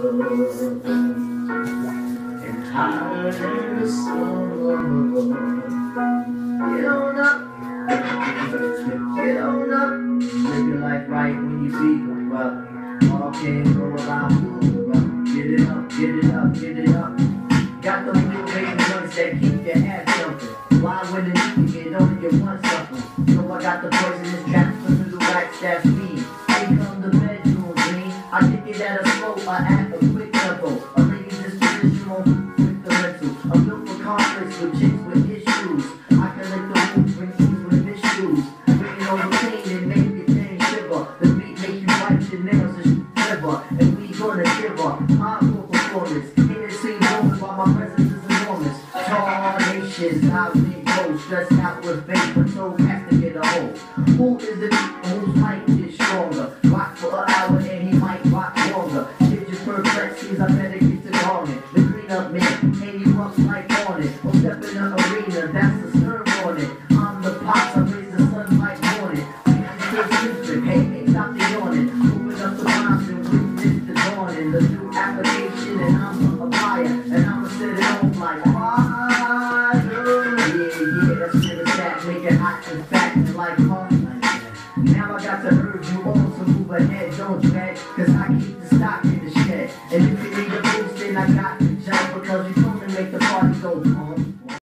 and higher than the sun. Get on up, get on up. Live your life right when you see them, bro. All can't go around moving, bro. Get it up, get it up, get it up. Got the motivating joints that keep your ass jumping. Blind with it, you get only get one something. So I got the poisonous traps for little racks that's me. Here come the bedroom dream. I kick it at a slow, I act a quick tempo. A lady's disposition on with the rental. I'm built for conflicts with chicks with issues. I collect the moves, bring things with issues. Bringing over pain and make your pain shiver. The beat make you bite your nails and shiver. And we gonna give up hardcore performance. In the same moment while my presence is enormous. Tall nations, I've been close. Stressed out with faith, but so has to get a hold. Who is the beat and whose mic is stronger? Rock for an hour and he might rock longer. Get your perplexities, I better get to calling. The green up man, 80 bucks like on it. Or step in the arena, that's the serve on it. I'm the pops, I raise the sun like morning. Hey, stop the yawning. Open up the box and witness the dawning. The new application and I'm a buyer. And I'ma set it on like fire. Yeah, that's shit is that. Make it hot and fat and like fun. Now I got to urge you all to move ahead, don't dread. Cause I keep